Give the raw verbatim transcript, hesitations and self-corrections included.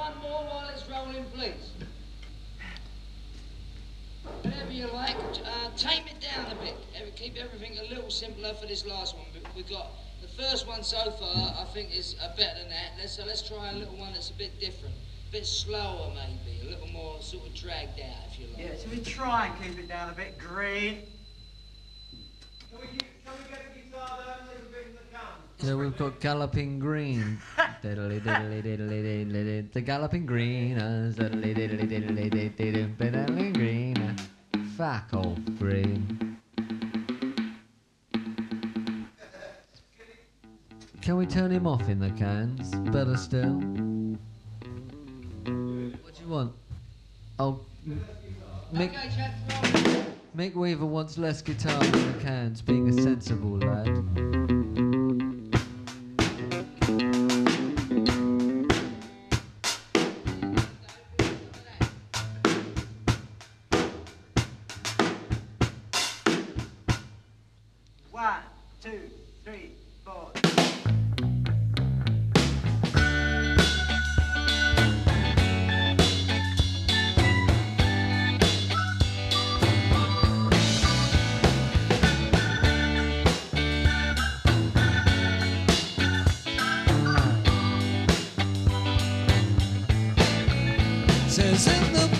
one more while it's rolling, please. Whatever you like, uh, tame it down a bit. Keep everything a little simpler for this last one. We've got the first one so far, I think, is uh, better than that. Let's, so let's try a little one that's a bit different. A bit slower, maybe. A little more sort of dragged out, if you like. Yeah, so we try and keep it down a bit. Green. Can we, keep, can we get the guitar down a little bit in the can? So we've got Galloping Green. Diddly diddly diddly diddly. The Galloping Greeners. Diddly diddly diddly diddly diddly green. Fuck off, Green. Can we turn him off in the cans? Better still. What do you want? Oh, Mick, Mick Weaver wants less guitar in the cans, being a sensible lad. One, two, three, four. Says in the